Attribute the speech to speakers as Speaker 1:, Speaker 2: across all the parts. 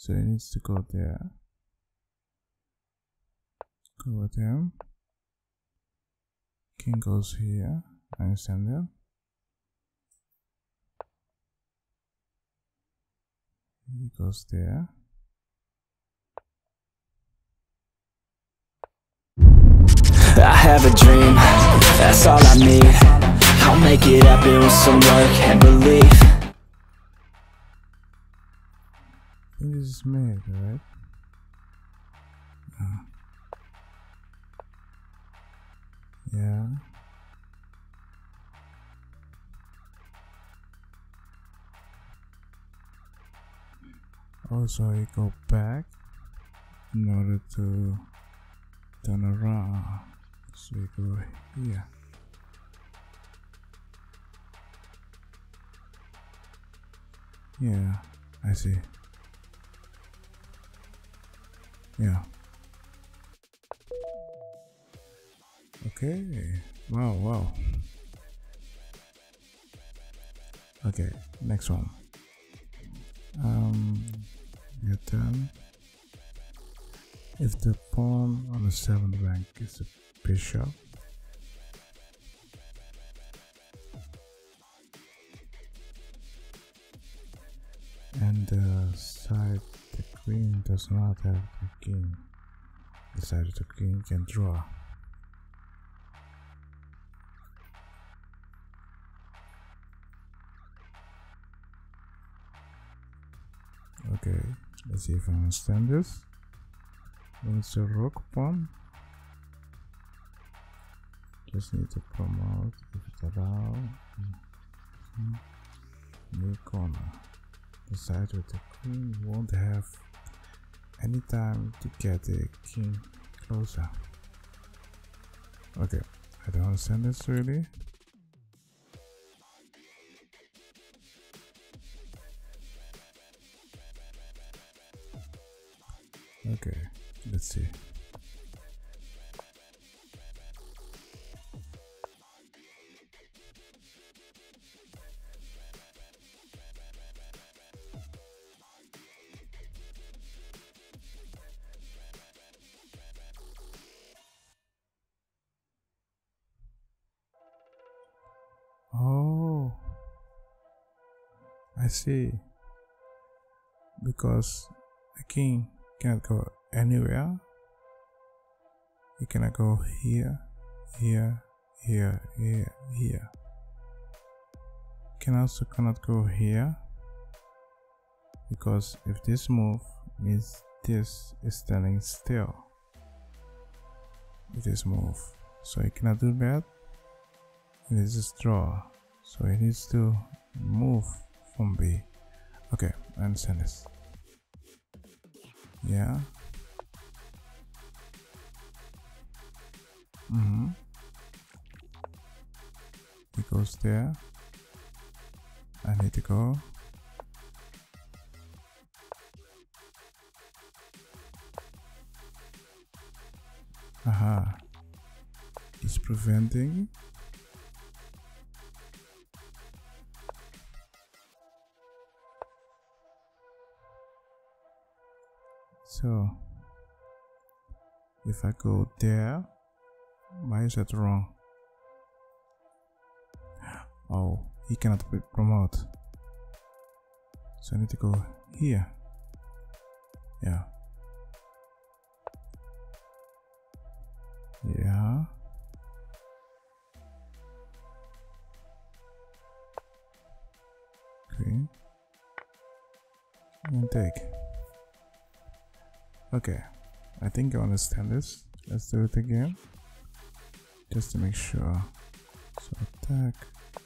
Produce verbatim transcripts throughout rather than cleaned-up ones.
Speaker 1: So he needs to go there. Go with him. King goes here. I understand that. He goes there.
Speaker 2: I have a dream, that's all I need. I'll make it happen with some work and belief.
Speaker 1: I think this is made, right? Uh, yeah. Also, you go back in order to turn around. So you go here. Yeah, I see. Yeah. Okay. Wow, wow. Okay, next one. Um, your turn. If the pawn on the seventh rank is a bishop, and the side the queen does not have the king, the side of the king can draw. Okay, let's see if I understand this. When it's a rook pawn, just need to promote if it's allowed. New corner. The side with the queen won't have any time to get the king closer. Okay, I don't understand this really. Okay, let's see. Oh, I see. Because the king cannot go anywhere. He cannot go here, here, here, here, here. Can also cannot go here, because if this move means this is standing still with this move, so he cannot do that. And this is draw, so he needs to move from B. Okay, I understand this. Yeah. Mm-hmm. He goes there. I need to go. Aha. He's preventing. So, if I go there, why is that wrong? Oh, he cannot promote. So I need to go here. Yeah. Yeah. Okay. And take. Okay, I think I understand this. Let's do it again, just to make sure. So attack.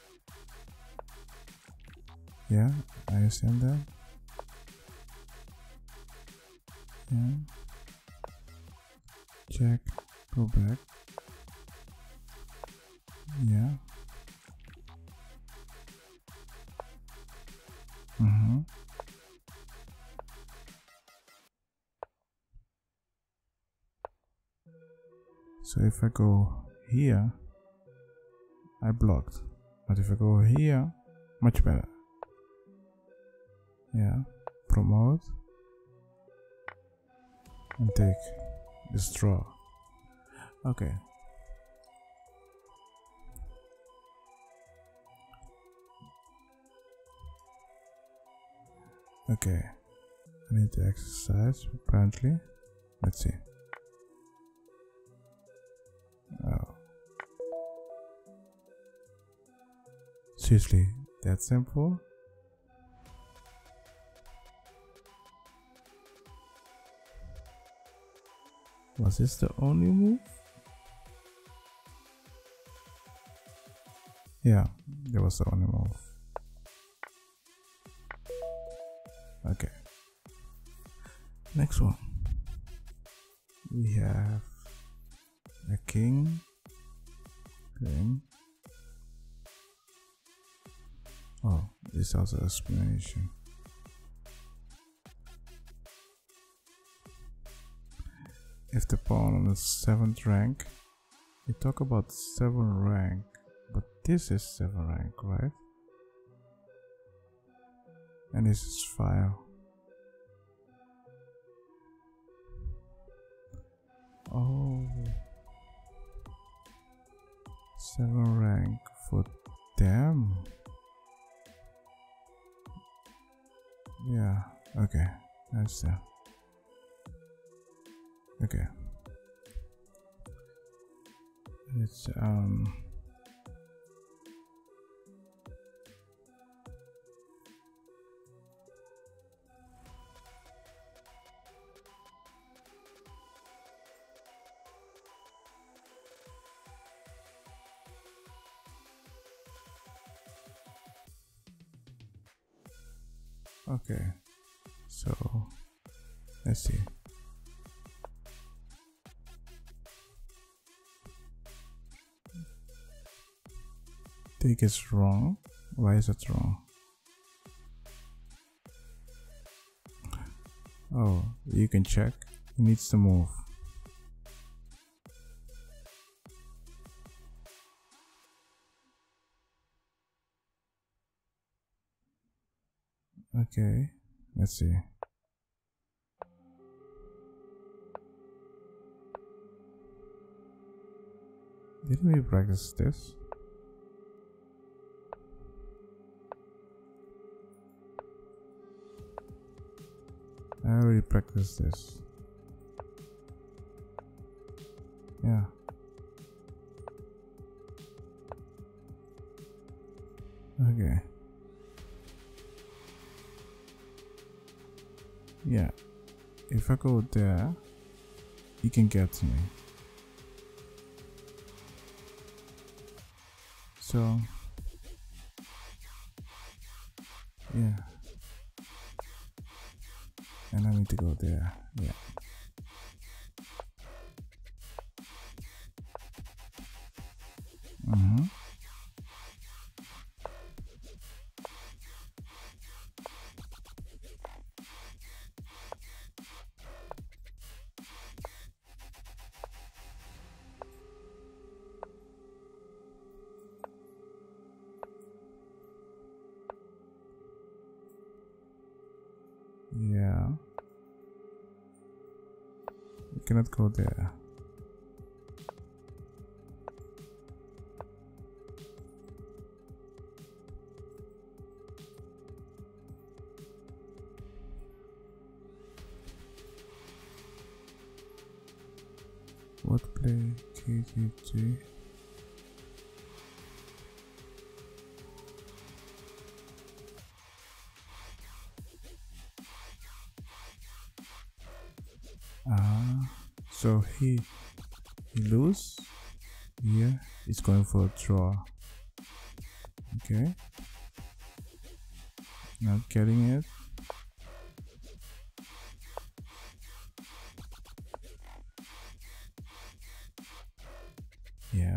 Speaker 1: Yeah, I understand that. Yeah. Check. Go back. Yeah. Mm-hmm. So if I go here, I blocked. But if I go here, much better. Yeah, promote. and take this draw. Okay. Okay. I need to exercise apparently. Let's see. Oh. Seriously, that simple? Was this the only move? Yeah, that was the only move. Okay. Next one. We have a king. King. Oh, this has an explanation. If the pawn on the seventh rank, we talk about seven rank, but this is seven rank, right? And this is five. Oh, seven rank for them. Yeah, okay, I understand. Okay. It's um okay, so let's see. Take is wrong. Why is it wrong? Oh, you can check. He needs to move. Okay, let's see. Didn't we practice this? I already practiced this. Yeah. Okay. Yeah. If I go there, you can get to me. So, yeah. And I need to go there. Yeah. Mm-hmm. Yeah. You cannot go there. What play K G G? Ah, so he he lose. Here he's going for a draw. Okay, not getting it. Yeah.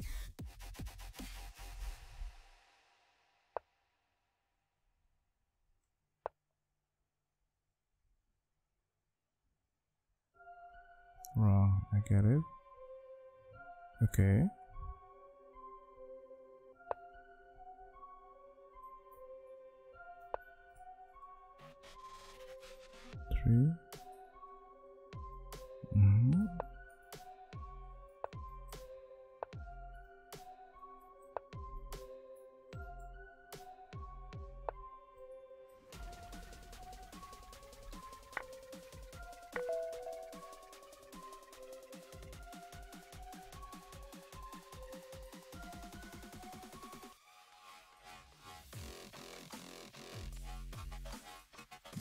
Speaker 1: Wrong, I get it. Okay. Three.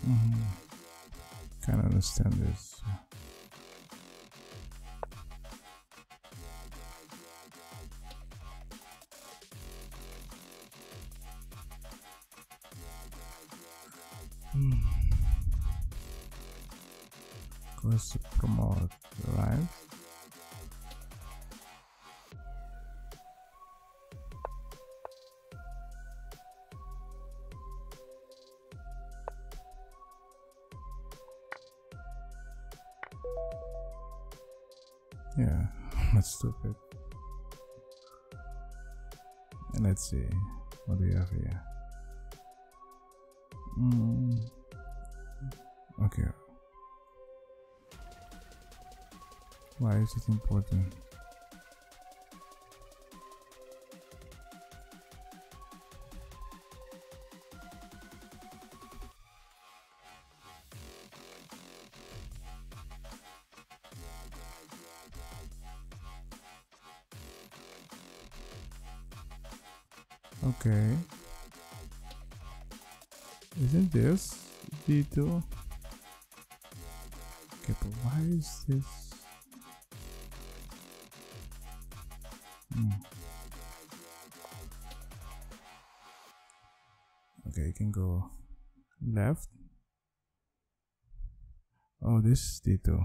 Speaker 1: Mm-hmm. Can't understand this. Hmm. Goes to promote, right? Yeah, that's stupid. And let's see, what do we have here? Mm. Okay. Why is it important? Okay. Isn't this D two? Okay, but why is this? Hmm. Okay, you can go left. Oh, this is D two.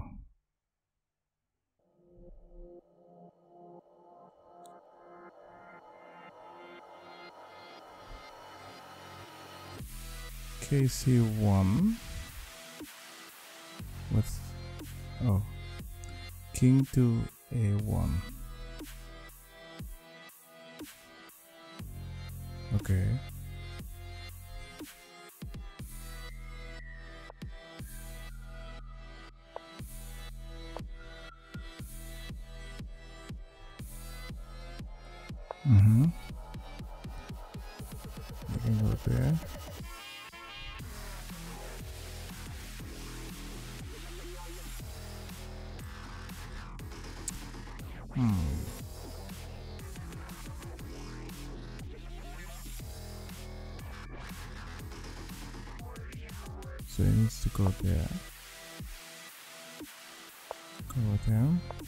Speaker 1: K C one. What's oh King to A one. Okay. Mm-hmm. You can go there. Hmm. So it needs to go there. Go there.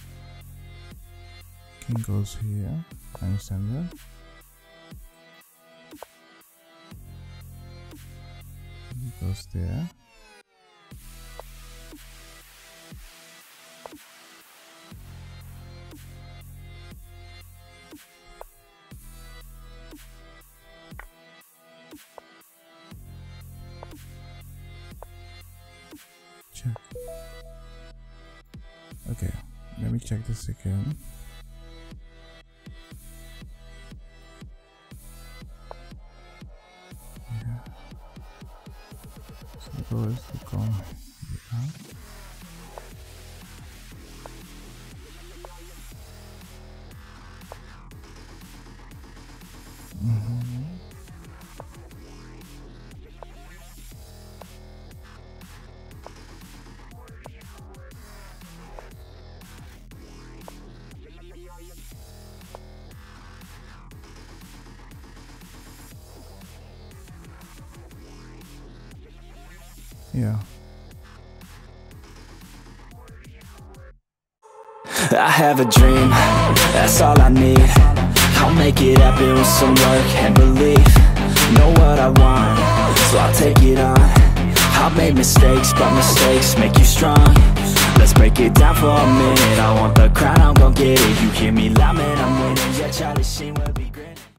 Speaker 1: King goes here. I understand that. He goes there. Check. Okay, let me check this again. Yeah. So goes to come here. Mm-hmm. Yeah.
Speaker 2: I have a dream, that's all I need. I'll make it happen with some work and belief. Know what I want, so I'll take it on. I've made mistakes, but mistakes make you strong. Let's break it down for a minute. I want the crown, I'm gon' get it. You hear me loud, man, I'm winning. Yeah, Charlie Sheen will be